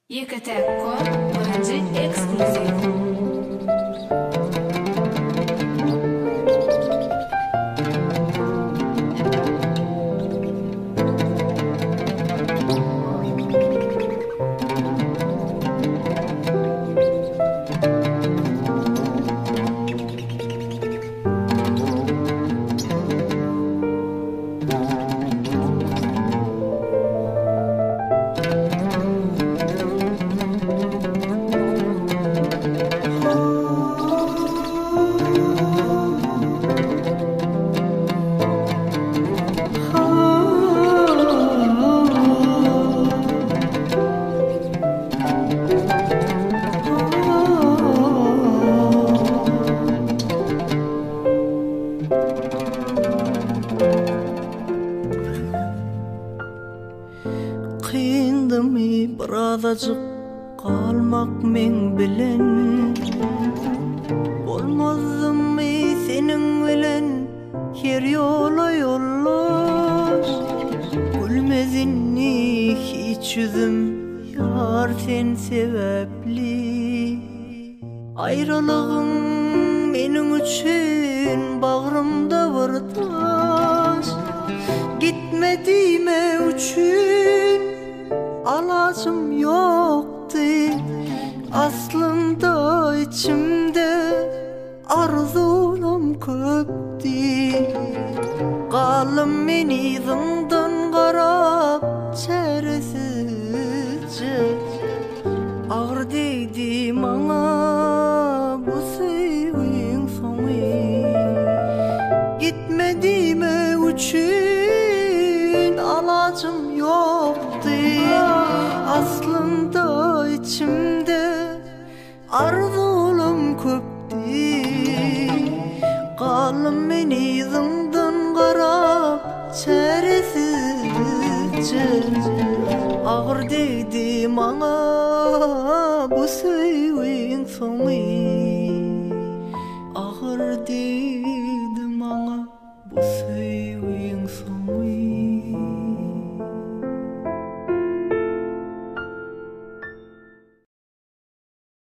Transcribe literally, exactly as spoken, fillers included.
Ekatekko birinci ekskluziv. Kıyındım ibrazacık kalmak men bilen, olmazdım mı senin bilen her yola yollar. Gülmezini hiç yüzüm yar sen sebepli, ayrılığın benim için bağrımda bir taş. Gitmediğime üçün alacım yoktu, aslında içimde arzularım köptü. Kalım meni zından qarab çaresizce, ağır değdi bana bu sevgin sonu. Gitmediğime üçün alacım yoktu, aslında içimde arzularım köptü. Kalım meni zından qarab çaresizce, ağır değdi bana bu sevgin sonu. Ağır değdi bana bu sevgin sonu.